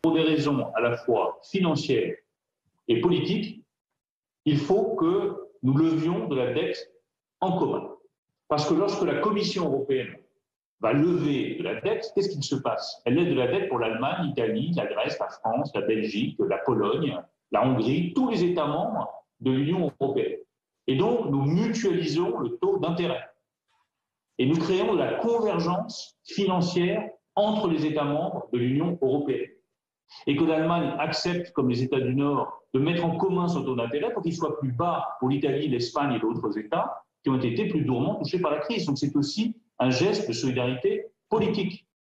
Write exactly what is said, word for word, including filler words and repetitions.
Pour des raisons à la fois financières et politiques, il faut que nous levions de la dette en commun. Parce que lorsque la Commission européenne va lever de la dette, qu'est-ce qu'il se passe? Elle lève de la dette pour l'Allemagne, l'Italie, la Grèce, la France, la Belgique, la Pologne, la Hongrie, tous les États membres de l'Union européenne. Et donc, nous mutualisons le taux d'intérêt. Et nous créons de la convergence financière entre les États membres de l'Union européenne. Et que l'Allemagne accepte, comme les États du Nord, de mettre en commun son taux d'intérêt pour qu'il soit plus bas pour l'Italie, l'Espagne et d'autres États qui ont été plus durement touchés par la crise. Donc c'est aussi un geste de solidarité politique.